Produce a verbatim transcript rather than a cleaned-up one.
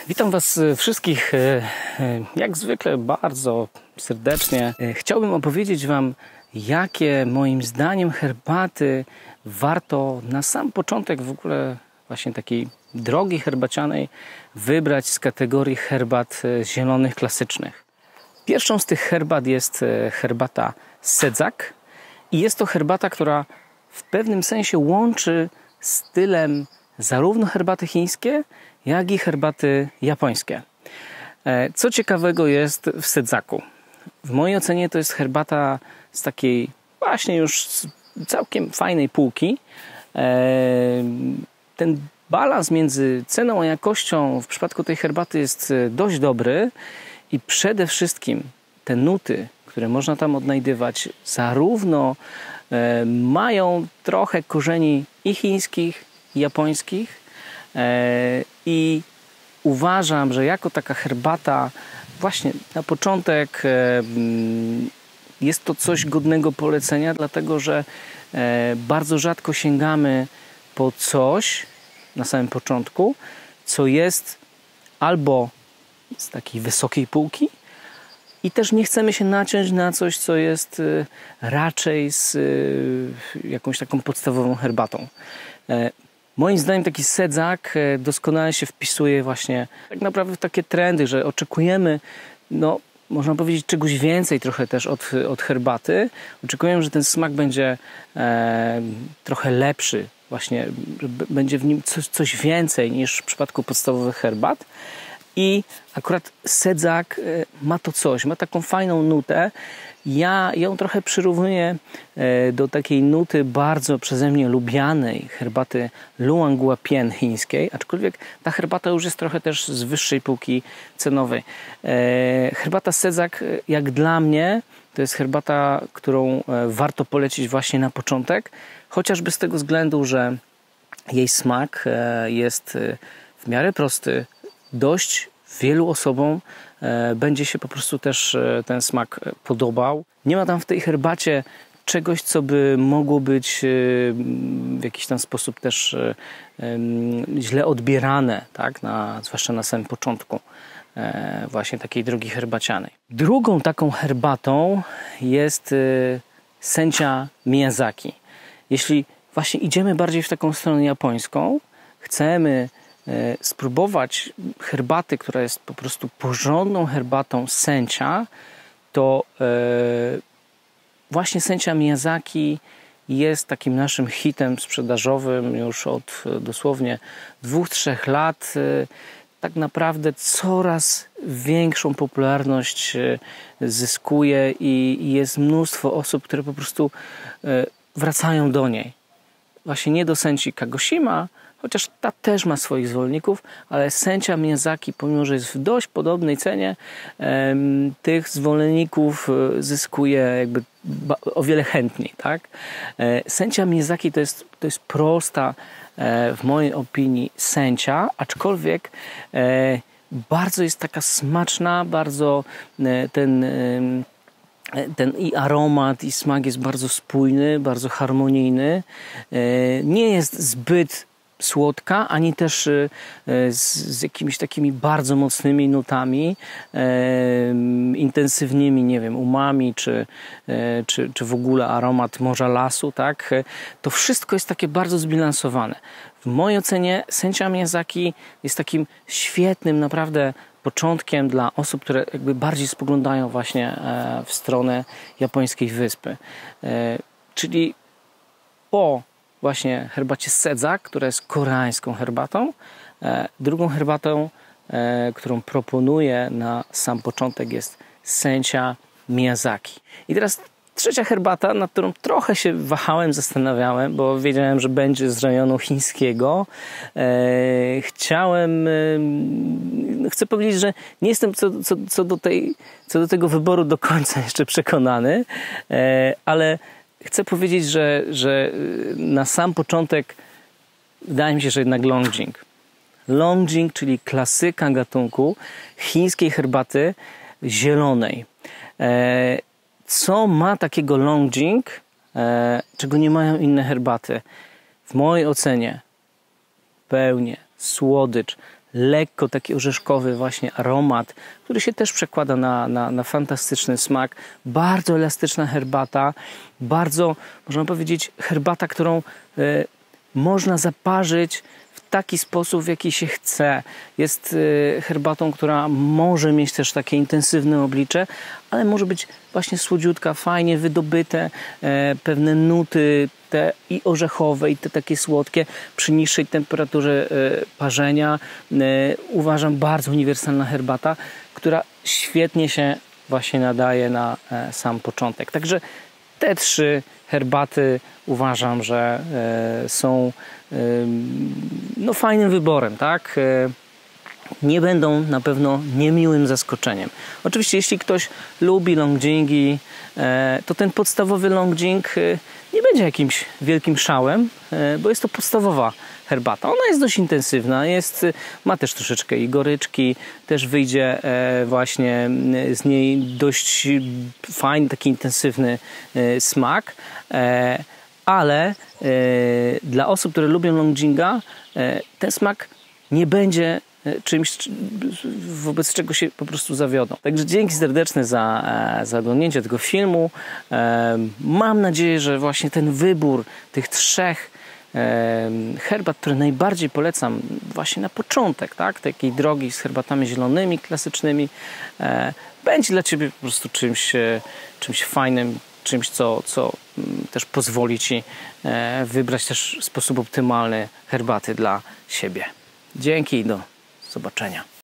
Witam Was wszystkich, jak zwykle bardzo serdecznie. Chciałbym opowiedzieć Wam, jakie moim zdaniem herbaty warto na sam początek w ogóle właśnie takiej drogi herbacianej wybrać z kategorii herbat zielonych klasycznych. Pierwszą z tych herbat jest herbata Sedzak i jest to herbata, która w pewnym sensie łączy stylem zarówno herbaty chińskie, jak i herbaty japońskie. Co ciekawego jest w Sedzaku? W mojej ocenie to jest herbata z takiej właśnie już całkiem fajnej półki. Ten balans między ceną a jakością w przypadku tej herbaty jest dość dobry i przede wszystkim te nuty, które można tam odnajdywać, zarówno mają trochę korzeni i chińskich, i japońskich, i uważam, że jako taka herbata właśnie na początek jest to coś godnego polecenia, dlatego że bardzo rzadko sięgamy po coś na samym początku, co jest albo z takiej wysokiej półki i też nie chcemy się naciąć na coś, co jest raczej z jakąś taką podstawową herbatą. Moim zdaniem taki Sedzak doskonale się wpisuje właśnie tak naprawdę w takie trendy, że oczekujemy, no można powiedzieć, czegoś więcej trochę też od, od herbaty. Oczekujemy, że ten smak będzie e, trochę lepszy, właśnie będzie w nim coś, coś więcej niż w przypadku podstawowych herbat. I akurat Sedzak ma to coś, ma taką fajną nutę. Ja ją trochę przyrównuję do takiej nuty bardzo przeze mnie lubianej herbaty Luang Guapian chińskiej, aczkolwiek ta herbata już jest trochę też z wyższej półki cenowej. Herbata Sedzak, jak dla mnie, to jest herbata, którą warto polecić właśnie na początek, chociażby z tego względu, że jej smak jest w miarę prosty, dość wielu osobom będzie się po prostu też ten smak podobał. Nie ma tam w tej herbacie czegoś, co by mogło być w jakiś tam sposób też źle odbierane, tak? na, zwłaszcza na samym początku właśnie takiej drogi herbacianej. Drugą taką herbatą jest Sencha Miyazaki. Jeśli właśnie idziemy bardziej w taką stronę japońską, chcemy spróbować herbaty, która jest po prostu porządną herbatą Sencha, to właśnie Sencha Miyazaki jest takim naszym hitem sprzedażowym już od dosłownie dwóch, trzech lat. Tak naprawdę coraz większą popularność zyskuje i jest mnóstwo osób, które po prostu wracają do niej. Właśnie nie do Senchi Kagoshima, chociaż ta też ma swoich zwolenników, ale Sencha Miyazaki, pomimo że jest w dość podobnej cenie, tych zwolenników zyskuje jakby o wiele chętniej. Tak? Sencha Miyazaki to jest, to jest prosta, w mojej opinii, sencha, aczkolwiek bardzo jest taka smaczna, bardzo ten... Ten i aromat, i smak jest bardzo spójny, bardzo harmonijny. Nie jest zbyt słodka, ani też z, z jakimiś takimi bardzo mocnymi nutami, e, intensywnymi, nie wiem, umami, czy, e, czy, czy w ogóle aromat morza lasu, tak? To wszystko jest takie bardzo zbilansowane. W mojej ocenie Sencha Miyazaki jest takim świetnym, naprawdę początkiem dla osób, które jakby bardziej spoglądają właśnie w stronę japońskiej wyspy. Czyli po właśnie herbacie Sedzak, która jest koreańską herbatą, drugą herbatą, którą proponuję na sam początek, jest Sencha Miyazaki. I teraz trzecia herbata, nad którą trochę się wahałem, zastanawiałem, bo wiedziałem, że będzie z rejonu chińskiego. E, chciałem, e, chcę powiedzieć, że nie jestem co, co, co, do tej, co do tego wyboru do końca jeszcze przekonany, e, ale chcę powiedzieć, że, że na sam początek wydaje mi się, że jednak Longjing. Longjing, czyli klasyka gatunku chińskiej herbaty zielonej. E, Co ma takiego Longjing, e, czego nie mają inne herbaty? W mojej ocenie pełnię, słodycz, lekko taki orzeszkowy właśnie aromat, który się też przekłada na, na, na fantastyczny smak. Bardzo elastyczna herbata, bardzo, można powiedzieć, herbata, którą y, można zaparzyć w taki sposób, w jaki się chce. Jest y, herbatą, która może mieć też takie intensywne oblicze, ale może być właśnie słodziutka, fajnie wydobyte, e, pewne nuty te i orzechowe, i te takie słodkie przy niższej temperaturze e, parzenia. E, uważam, bardzo uniwersalna herbata, która świetnie się właśnie nadaje na e, sam początek. Także te trzy herbaty uważam, że e, są e, no, fajnym wyborem, tak? E, nie będą na pewno niemiłym zaskoczeniem. Oczywiście jeśli ktoś lubi longdingi, to ten podstawowy longding nie będzie jakimś wielkim szałem, bo jest to podstawowa herbata. Ona jest dość intensywna, jest, ma też troszeczkę i goryczki, też wyjdzie właśnie z niej dość fajny, taki intensywny smak, ale dla osób, które lubią longdinga, ten smak nie będzie czymś, wobec czego się po prostu zawiodą. Także dzięki serdeczne za, za oglądnięcie tego filmu. Mam nadzieję, że właśnie ten wybór tych trzech herbat, które najbardziej polecam właśnie na początek, tak, takiej drogi z herbatami zielonymi, klasycznymi, będzie dla Ciebie po prostu czymś, czymś fajnym, czymś, co, co też pozwoli Ci wybrać też w sposób optymalny herbaty dla siebie. Dzięki i do zobaczenia.